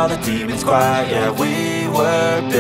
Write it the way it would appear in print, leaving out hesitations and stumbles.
all the demons quiet. Yeah, we were built